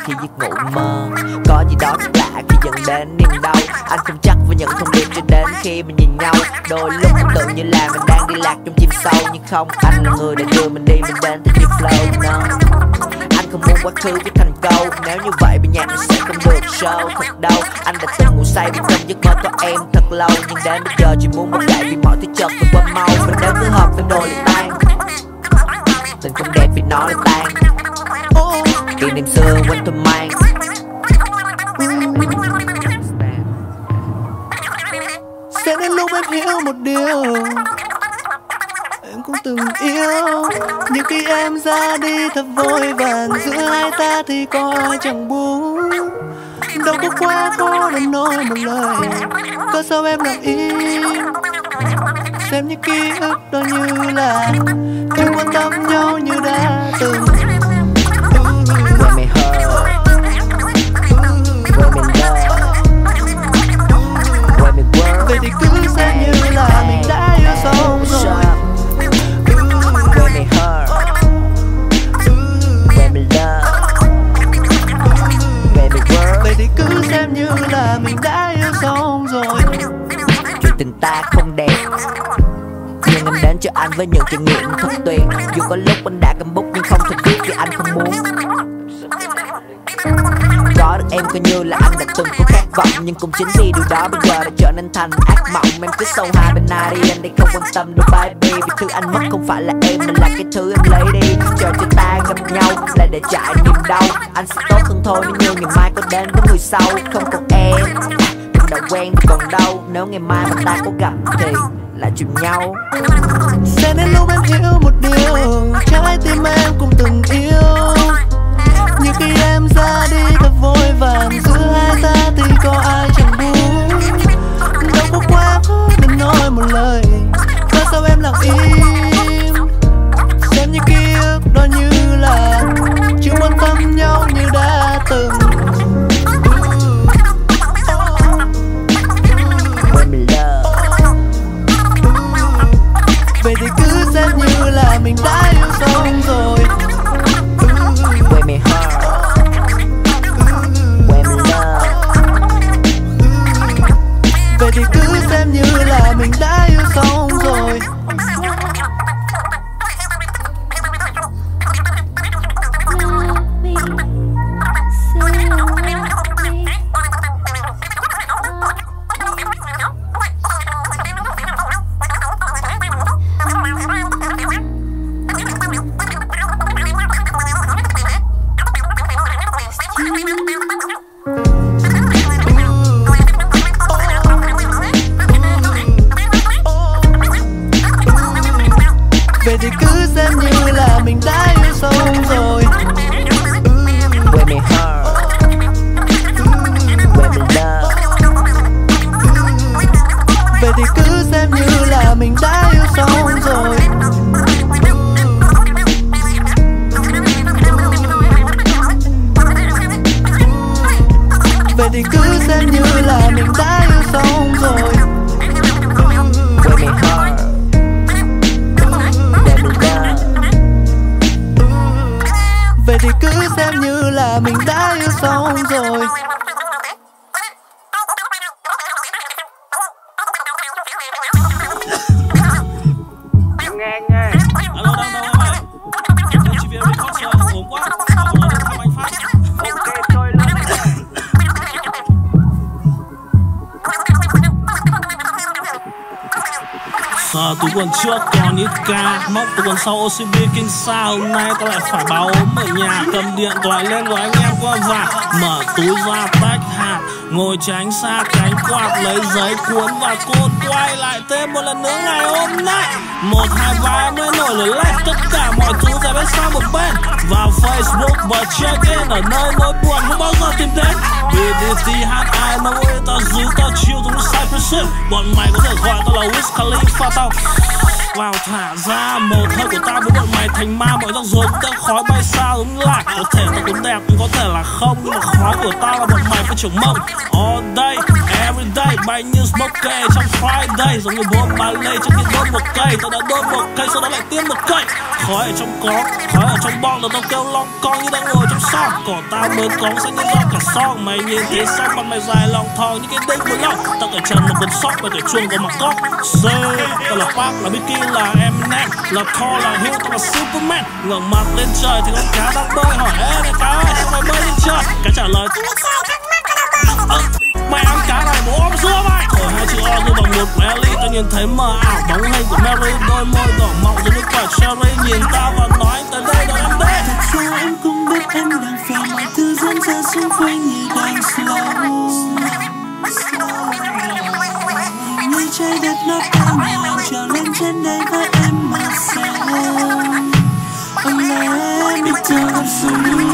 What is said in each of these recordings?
khi giấc ngủ mơ. Có gì đó thật lạ khi dẫn đến niềm đau. Anh không chắc với những thông điệp cho đến khi mình nhìn nhau. Đôi lúc tự như là mình đang đi lạc trong chìm sâu, nhưng không, anh là người đã đưa mình đi, mình đến từ chiếc flow. No. Anh không muốn quá khứ với thành câu, nếu như vậy bên nhạc nó sẽ không được show thật đâu. Anh đã từng ngủ say vì trong giấc mơ có em thật lâu, nhưng đến bây giờ chỉ muốn bật dậy vì mọi thứ chợt vượt qua mau. Mình đến cứ hợp với đôi lại tan, tình không đẹp vì nó lại tan, kỷ niệm xưa quên thôi mang. Sẽ đến lúc em hiểu một điều, em cũng từng yêu. Nhưng khi em ra đi thật vội vàng, giữa hai ta thì có ai chẳng buồn. Đâu có quá khó để nói một lời, có sao em lặng im. Xem những ký ức đó như là chưa quan tâm nhau như đã từng. When me hurt, when me love, when me work, vậy thì cứ xem như là mình đã yêu xong rồi. when me hurt, when me love, when me work, vậy thì cứ xem như là mình đã yêu xong rồi. chuyện tình ta không đẹp, nhưng em đến cho anh với những trải nghiệm thật tuyệt. Dù có lúc anh đã cầm bút nhưng không thể viết vì anh không muốn. Có được em coi như là anh đã từng có khát vọng, nhưng cũng chính vì điều đó bây giờ đã trở nên thành ác mộng. Em cứ sâu hai bên ai đi, anh đây không quan tâm đâu baby. Vì thứ anh mất không phải là em mà là cái thứ em lấy đi. Chờ cho ta gặp nhau là để trải niềm đau. Anh sẽ tốt hơn thôi nếu như ngày mai có đến với người sau. Không còn em, mình đã quen thì còn đâu. Nếu ngày mai mà ta có gặp thì lại chịu nhau. Sẽ đến lúc em hiểu một điều, trái tim em cũng từng yêu. Nhưng khi em ra đi thật vội vàng, giữa hai ta thì có ai chẳng buồn. Đâu có quá khó để nói một lời, có sao em lặng im. Xem những ký ức đó như là chưa quan tâm nhau như đã từng. When me love, Vậy thì cứ xem như là mình đã yêu xong rồi. when me hurt, when me love, Vậy thì cứ xem như là mình đã yêu xong rồi. Vậy thì cứ xem như là mình đã yêu xong rồi. when me hurt, when me love, Vậy thì cứ xem như là mình đã yêu xong rồi. Vậy thì cứ xem như là mình đã yêu xong rồi. when me hurt, when me love. Vậy thì cứ xem như là mình đã yêu xong rồi. Nghe nghe. Alo, đâu em ơi? Tôi chỉ về record ổn quá. Họ nói thăm anh Phát. Ok, chơi luôn. Túi quần trước còn ít ca, móc túi quần sau OCB kinh xa. Hôm nay tôi lại phải báo ốm ở nhà, cầm điện thoại lên gọi anh em qua vặt. Mở túi ra tách hạt, ngồi tránh xa cánh quạt, lấy giấy cuốn và cốt quay lại thêm một lần nữa ngày hôm nay. 1, 2, 3 mới nổi lửa lách, tất cả mọi thứ ra bên sang một bên. Vào Facebook và check in ở nơi nỗi buồn không bao giờ tìm đến. BDT HI mà ơi, tao giữ tao chill giống Cypress. Bọn mày có thể gọi tao là Wiz Khalifa, tao vào thả ra một hơi của tao với bọn mày thành ma. Mọi rắc rối cũng khói bay xa giống lạc. Có thể tao cũng đẹp nhưng có thể là không, nhưng mà khói của tao là bọn mày phải trưởng mông. All day everyday. Bao nhiêu smoke cây trong Friday, giống như bom ballet trước khi đốt một cây. Tao đã đốt một cây sau đó lại tiếp một cây. Khói ở trong có, khói ở trong bong, tao kêu long con như đang ngồi trong song. Cổ tao mới cống xanh như rau cả son. Mày nhìn thấy xong mặt mày dài lòng thòng như cái đinh của lông. Tao cởi trần một con sóc và cởi chuông của mặt cóc. Tao là Park, là Biggie, là Eminem, là Thor, là Hill, tao là Superman. Ngẩng mặt lên trời thì con cá đang bơi. Hỏi ê này cá ơi, sao mày bơi lên trời? Cá trả lời mày ăn cá này bố ôm xưa mày. Thổi hai chữ O như bằng một rally. Tao nhìn thấy mờ ảo bóng hình của Mary. Đôi môi đỏ mọng giống như quả cherry. Nhìn tao và nói anh tới đây đón em đây. Thật ra em cũng biết em đang phải mọi thứ diễn ra xung quanh như đang slow. Như trái đất nó đang nhào trào lên trên đây với em mà sao. Oh let me talk some.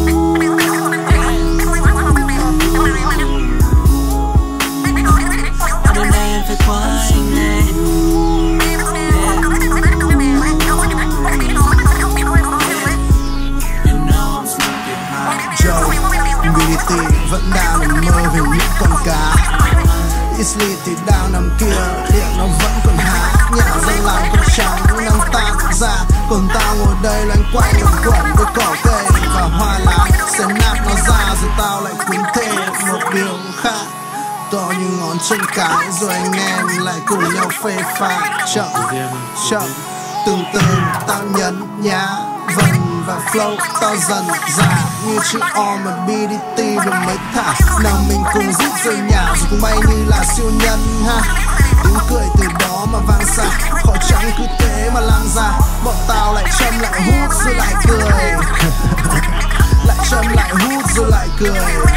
Vẫn đang nằm mơ về những con cá. Isli thì đang nằm kia, điện nó vẫn còn hát. Nhà dân làng con trắng đang tan ra. Còn tao ngồi đây loanh quanh luẩn quẩn với cỏ cây và hoa lá. Sẽ nát nó ra rồi tao lại cuốn thêm một điều khác. To như ngón chân cái rồi anh em lại cùng nhau phê pha. Chậm từng từ tao nhấn nhá vần và flow tao dần dà như chữ O mà BDT vừa mới thả. Nào mình cùng giúp rơi nhà rồi cùng bay như là siêu nhân ha. Tiếng cười từ đó mà vang xa, khói trắng cứ thế mà lan ra. Bọn tao lại châm lại hút rồi lại cười. Lại châm lại hút rồi lại cười.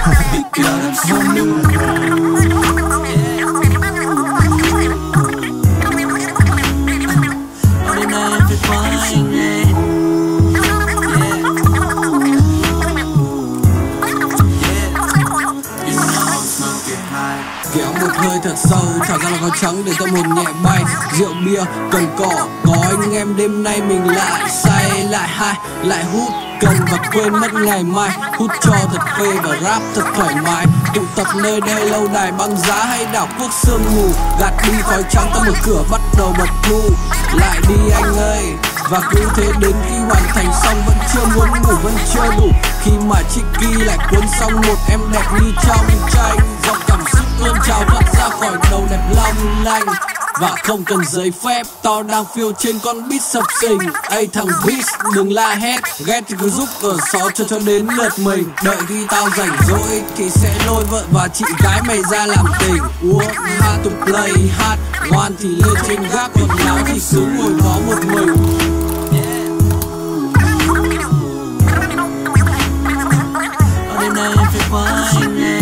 Kéo một hơi thật sâu, thả ra là khói trắng để tâm hồn nhẹ bay. Rượu bia, cần cỏ, có anh em đêm nay mình lại say, lại hai, lại hút cần và quên mất ngày mai. Hút cho thật phê và rap thật thoải mái. Tụ tập nơi đây lâu đài băng giá hay đảo quốc sương mù. Gạt đi khói trắng ta mở cửa bắt đầu bật thu. Lại đi anh ơi. Và cứ thế đến khi hoàn thành xong vẫn chưa muốn ngủ, vẫn chưa đủ. Khi mà Chicky lại cuốn xong một em đẹp như trong tranh. Dòng cảm xúc tuôn trào thoát ra khỏi đầu đẹp long lanh. Và không cần giấy phép, tao đang phiêu trên con beat sập sình. Ây thằng beat đừng la hét, ghét thì cứ giúp ở xó cho đến lượt mình. Đợi khi tao rảnh rỗi thì sẽ lôi vợ và chị gái mày ra làm tình. Uống hard to play hard, ngoan thì lên trên gác, còn láo thì cứ ngồi đó một mình. Ở đêm nay em phải qua anh này.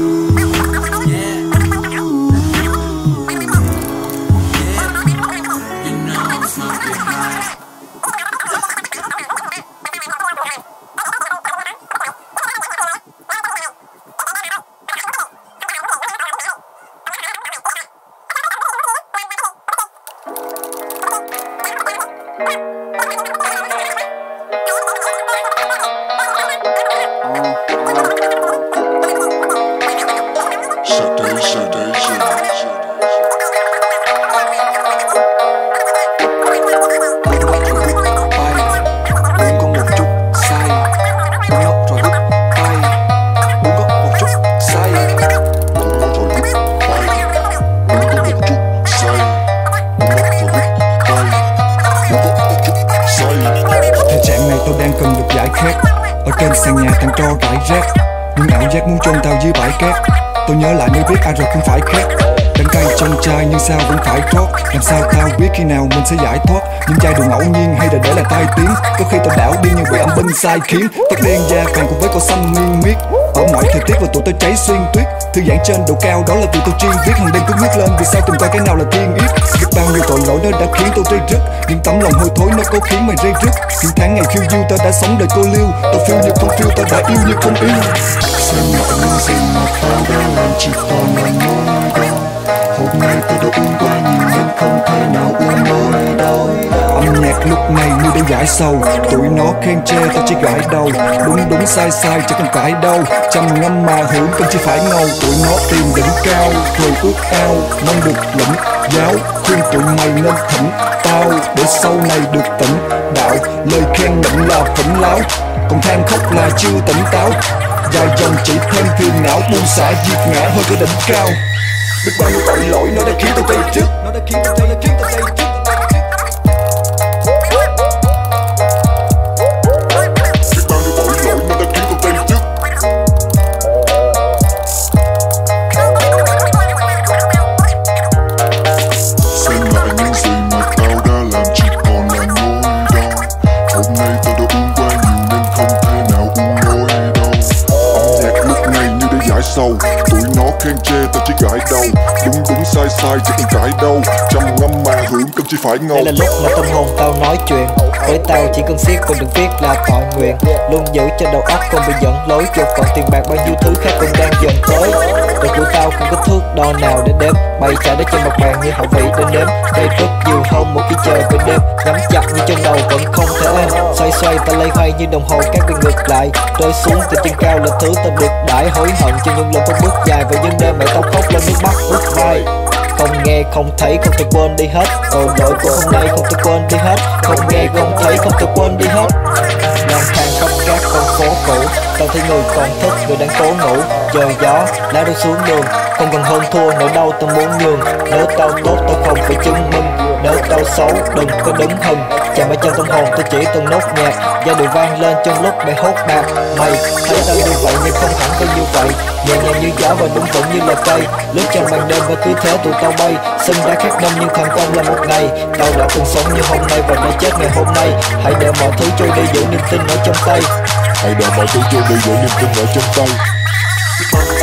Ở trên sàn nhà thằng tro rải rác, những ảo giác muốn chôn tao dưới bãi cát. Tôi nhớ lại mới biết ai rồi không phải khác. Đắng cay trong chai nhưng sao vẫn phải trót. Làm sao tao biết khi nào mình sẽ giải thoát. Những giai đoạn ngẫu nhiên hay là để lại tai tiếng. Có khi tao đảo điên như bị âm binh sai khiến. Tóc đen da vàng cùng với cỏ xanh nghiêng miết. Ở mọi thời tiết và tụi tao cháy xuyên tuyết. Thư giãn trên độ cao đó là tụi tao chuyên viết. Hàng đêm cứ viết lên vì sao tìm coi cái nào là thiên yết. Biết bao nhiêu tội lỗi nó đã khiến tôi rây rứt. Nhưng tấm lòng hôi thối nó có khiến mày rây rứt. Những tháng ngày phiêu du tao đã sống đời cô liêu. Tao phiêu như không phiêu, tao đã yêu như không yêu. Xem mọi người xem mặt tao đã làm chỉ còn là môi đâu. Hôm nay tôi đã uống quá nhiều nên không thể nào uống nổi đâu. Âm nhạc lúc này như để giải sầu. Tụi nó khen chê tao chỉ gãi đầu, đúng đúng sai sai chẳng cần phải đâu. Trầm ngâm mà hưởng cần chỉ phải ngầu. Tụi nó tìm đỉnh cao rồi ước ao, mong được lĩnh giáo. Khuyên tụi mày nên thỉnh tao để sau này được tỉnh đạo. Lời khen nịnh là phỉnh láo, còn than khóc là chưa tỉnh táo. Dài dòng chỉ thêm phiền não, buông xả diệt ngã hơn cái đỉnh cao. Biết bao nhiêu tội lỗi nó đã khiến tao tay trước, nó đã khiến tao tay trước. Tụi nó khen chê tao chỉ gãi đầu, đúng đúng sai sai chỉ cần cãi đâu. Trầm ngâm mà hưởng cần chỉ phải ngầu. Đây là lúc mà tâm hồn tao nói chuyện, với tao chỉ cần siết còn đừng viết là thọ nguyện. Luôn giữ cho đầu óc không bị dẫn lối, chuột còn tiền bạc bao nhiêu thứ khác cũng đang dần tới. Đời của tao không có thước đo nào để đếm, bày trả để trên mặt bàn như hậu vị để nếm. Đây rất nhiều hôm mỗi khi trời bên đêm, nhắm chặt như trong đầu vẫn không thể êm. Xoay xoay ta lây hoay như đồng hồ các bên ngược lại, rơi xuống từ trên cao là thứ ta được đãi. Hối hận cho những lần không bước dài và những đêm mẹ tao khóc lên nước mắt ướt vai. Không nghe không thấy không thể quên đi hết, tội lỗi của hôm nay không thể quên đi hết. Không nghe không thấy không thể quên đi hết. Lang thang khắp các con phố cũ, tao thấy người còn thức người đang cố ngủ. Trời gió lá rơi xuống đường, không cần hơn thua nỗi đau tao muốn nhường. Nếu tao tốt tao không phải chứng minh, nếu tao xấu đừng có đứng hình. Chạm ở chân tâm hồn tao chỉ từng nốt nhạc, giai điệu vang lên trong lúc mày hốt bạc. Mày thấy tao như vậy nhưng không hẳn tao như vậy, nhẹ nhàng như gió và đúng vững như là cây. Lướt trong màn đêm và cứ thế tụi tao bay, sinh ra khác năm nhưng thành công là một ngày. Tao đã từng sống như hôm nay và đã chết ngày hôm nay. Hãy để mọi thứ trôi đi giữ niềm tin ở trong tay. Hãy để mọi thứ trôi đi giữ niềm tin ở trong tay.